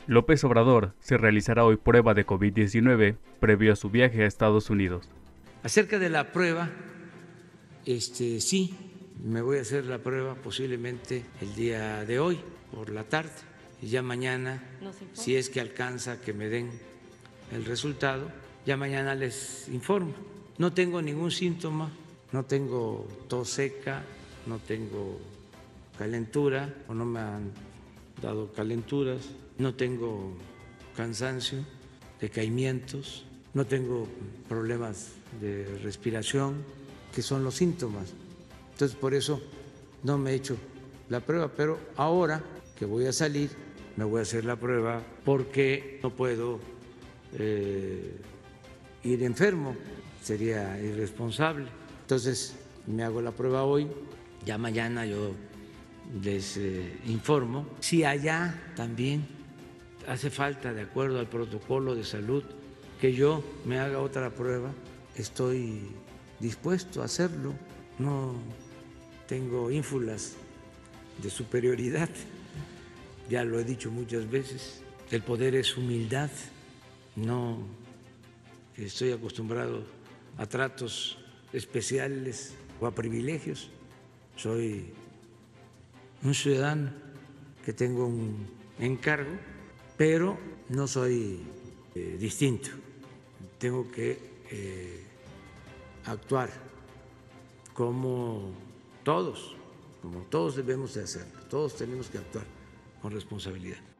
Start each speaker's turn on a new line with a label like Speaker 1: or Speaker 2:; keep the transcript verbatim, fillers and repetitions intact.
Speaker 1: López Obrador se realizará hoy prueba de COVID diecinueve previo a su viaje a Estados Unidos.
Speaker 2: Acerca de la prueba, este, sí, me voy a hacer la prueba posiblemente el día de hoy, por la tarde, y ya mañana, si es que alcanza que me den el resultado, ya mañana les informo. No tengo ningún síntoma, no tengo tos seca, no tengo calentura, o no me han dado calenturas, no tengo cansancio, decaimientos, no tengo problemas de respiración, que son los síntomas. Entonces, por eso no me he hecho la prueba, pero ahora que voy a salir, me voy a hacer la prueba porque no puedo eh, ir enfermo, sería irresponsable. Entonces, me hago la prueba hoy, ya mañana yo les eh, informo. Si allá también hace falta, de acuerdo al protocolo de salud, que yo me haga otra prueba, estoy dispuesto a hacerlo. No tengo ínfulas de superioridad, ya lo he dicho muchas veces, el poder es humildad, no estoy acostumbrado a tratos especiales o a privilegios, soy un ciudadano que tengo un encargo, pero no soy eh, distinto, tengo que eh, actuar como todos, como todos debemos de hacerlo, todos tenemos que actuar con responsabilidad.